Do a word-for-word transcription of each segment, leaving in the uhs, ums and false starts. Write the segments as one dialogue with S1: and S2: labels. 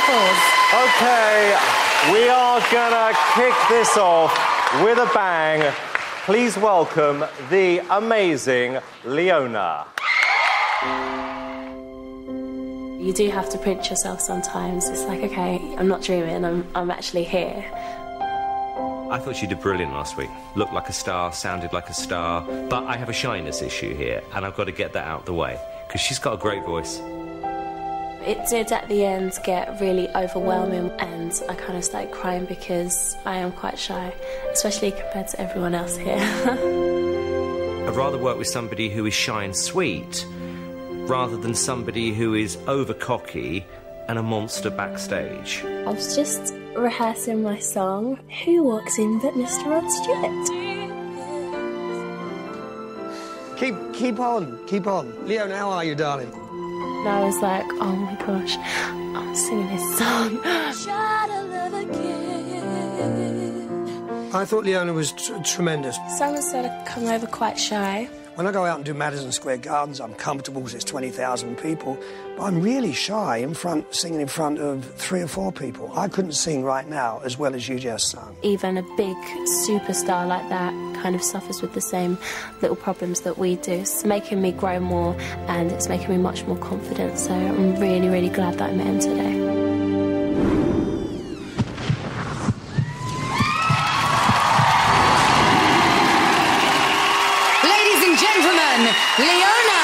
S1: applause.
S2: OK, we are gonna kick this off with a bang. Please welcome the amazing Leona.
S3: You do have to pinch yourself sometimes. It's like, OK, I'm not dreaming, I'm, I'm actually here.
S4: I thought she did brilliant last week. Looked like a star, sounded like a star. But I have a shyness issue here, and I've got to get that out of the way, because she's got a great voice.
S3: It did at the end get really overwhelming, and I kind of started crying because I am quite shy, especially compared to everyone else here.
S4: I'd rather work with somebody who is shy and sweet, rather than somebody who is over-cocky and a monster backstage.
S3: I was just rehearsing my song. Who walks in but Mister Rod Stewart?
S5: Keep, keep on, keep on. Leona, how are you, darling?
S3: And I was like, oh my gosh, I'm singing his song.
S5: I thought Leona was tr tremendous.
S3: Someone said I'd come over quite shy.
S5: When I go out and do Madison Square Gardens, I'm comfortable because it's twenty thousand people, but I'm really shy in front, singing in front of three or four people. I couldn't sing right now as well as you just sung.
S3: Even a big superstar like that kind of suffers with the same little problems that we do. It's making me grow more, and it's making me much more confident, so I'm really, really glad that I met him today.
S1: Gentlemen, Leona!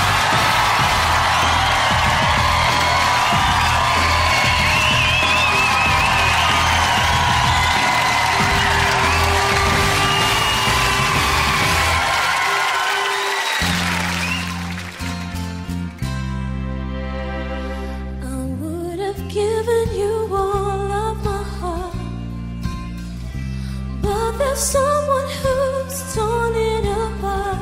S6: I would have given you all of my heart, but there's someone who's torn it apart.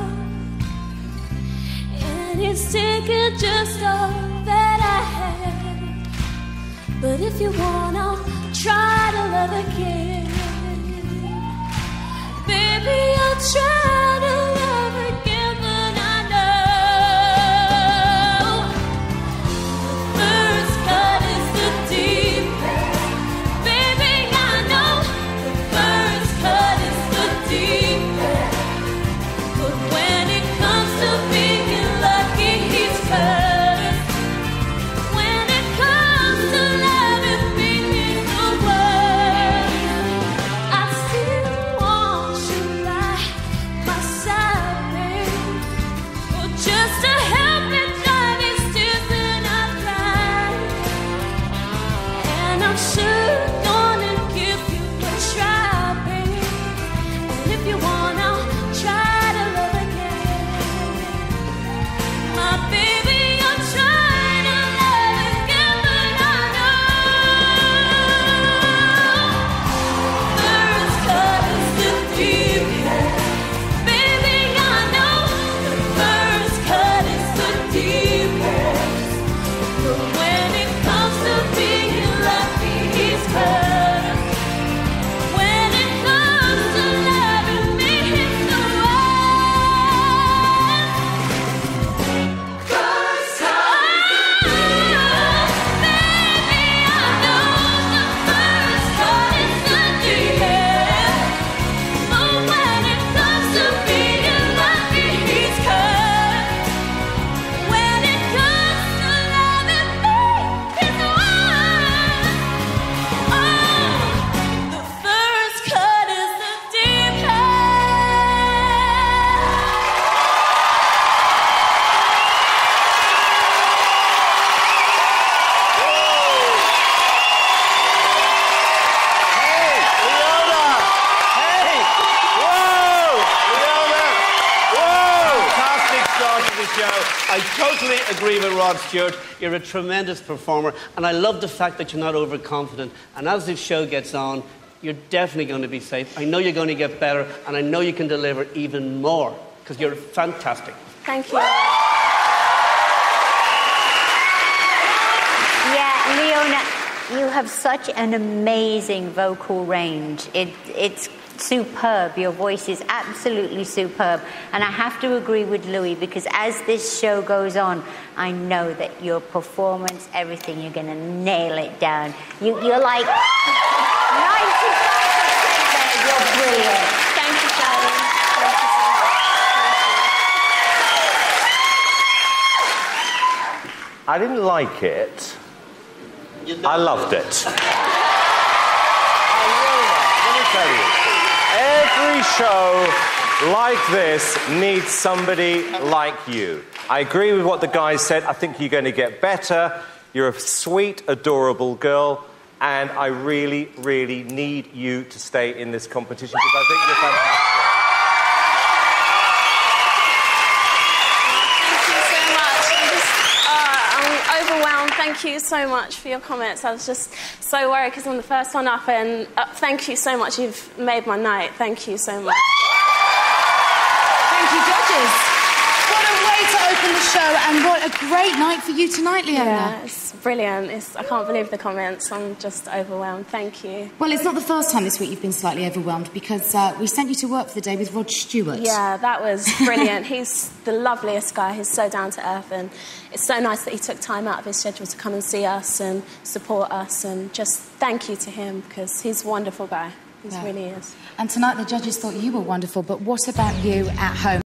S6: It's taken just all that I had. But if you want, I'll try to love again. Baby, I'll try to love again, but I know the first cut is the deepest. Baby, I know the first cut is the deepest. But when it comes to being when it comes to loving me in the world, I still want you by my side, babe. Oh, just to help me dry these tears that I've cried. And I'm sure gonna give you a try, babe. And if you want, I'll try to love again. My baby, I'm trying to love again, but I know first cut is the deepest. Baby, I know the first cut is the deepest. But when it comes to being lucky, he's first. When it comes to loving me, he's the
S7: I totally agree with Rod Stewart. You're a tremendous performer, and I love the fact that you're not overconfident. And as this show gets on, you're definitely going to be safe. I know you're going to get better, and I know you can deliver even more, because you're fantastic.
S3: Thank you.
S1: Yeah, Leona, you have such an amazing vocal range. It, it's
S8: superb. Your voice is absolutely superb. And I have to agree with Louis, because as this show goes on, I know that your performance, everything, you're going to nail it down. You, you're like ninety-five percent there. You're brilliant.
S3: Thank you, Charlie.
S2: I didn't like it. I loved it. Let me tell you, every show like this needs somebody like you. I agree with what the guys said. I think you're going to get better. You're a sweet, adorable girl, and I really, really need you to stay in this competition because I think you're fantastic.
S3: Overwhelmed. Thank you so much for your comments. I was just so worried because I'm the first one up, and uh, thank you so much. You've made my night. Thank you so much.
S1: Thank you, judges. What a way to open the show, and what a great night for you tonight, Leona.
S3: Yeah, it's brilliant. It's, I can't believe the comments. I'm just overwhelmed. Thank you.
S1: Well, it's not the first time this week you've been slightly overwhelmed, because uh, we sent you to work for the day with Rod Stewart.
S3: Yeah, that was brilliant. He's the loveliest guy. He's so down to earth, and it's so nice that he took time out of his schedule to come and see us and support us, and just thank you to him, because he's a wonderful guy. He
S1: Yeah.
S3: really is.
S1: And tonight the judges thought you were wonderful, but what about you at home?